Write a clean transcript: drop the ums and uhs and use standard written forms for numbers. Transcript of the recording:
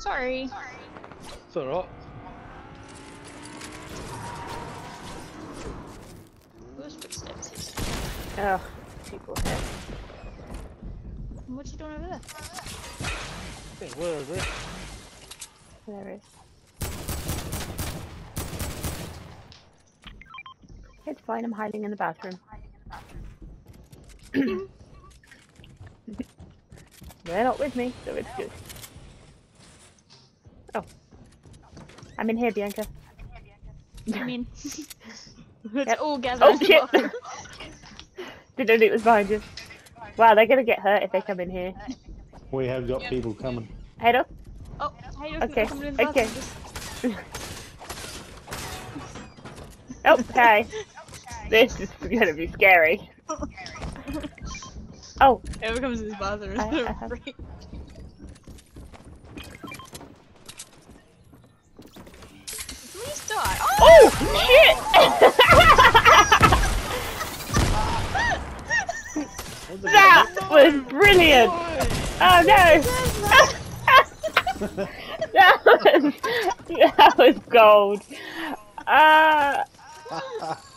Sorry. It's alright. Those footsteps. Oh, people here. What you doing over there? Yeah, where is it? There is. It's fine, I'm hiding in the bathroom. They're not with me, so it's good. Oh. I'm in here, Bianca. I mean, let's Yep. all gather Oh in the shit! bathroom. Didn't know it was behind you. Wow, they're gonna get hurt if they come in here. We have got people coming. Head up. Oh, hey, look, Okay, coming in the okay. bathroom. Oh, hi. This is gonna be scary. Oh. Whoever comes in this bathroom is I gonna have- freak. Please die. Oh, shit! That was brilliant! Oh no! that was gold.